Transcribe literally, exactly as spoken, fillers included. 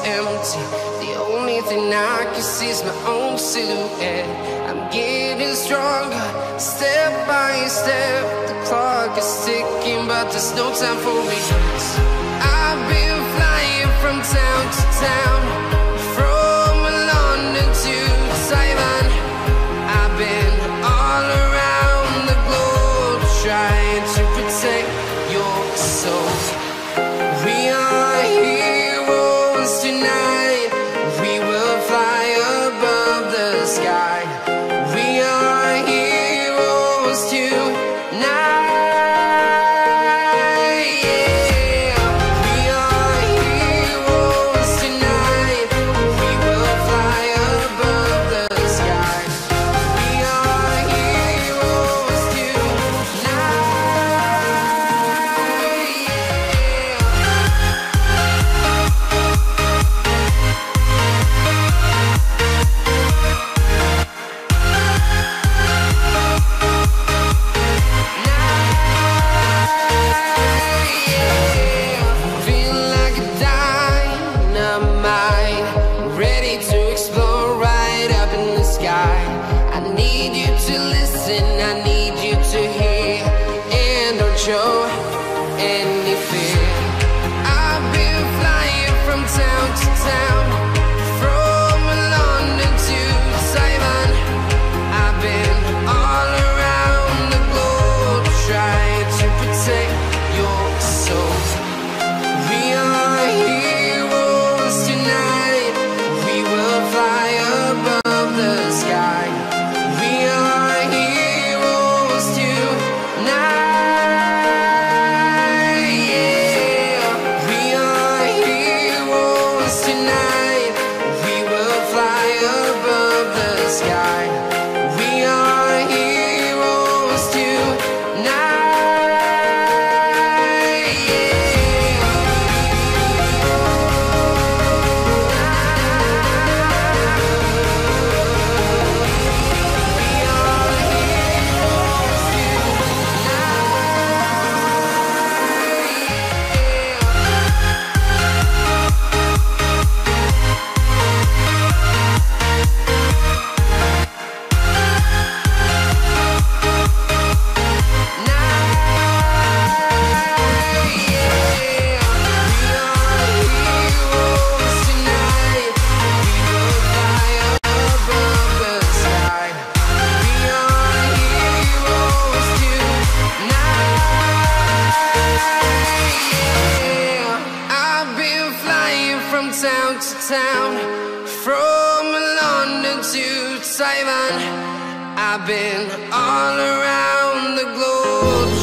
empty. The only thing I can see is my own silhouette. I'm getting stronger, step by step. The clock is ticking, but there's no time for me. I've been flying from town to town, from London to Taiwan. I've been all around the globe, trying to protect your soul. We are heroes tonight. We will fly above the sky. We are heroes tonight. Show any fear. I've been flying from town to town, from London to Taiwan. I've been all around the globe, trying to protect your soul. We are heroes tonight. We will fly above the sky. We are heroes tonight. Town to town, from London to Taiwan. I've been all around the globe.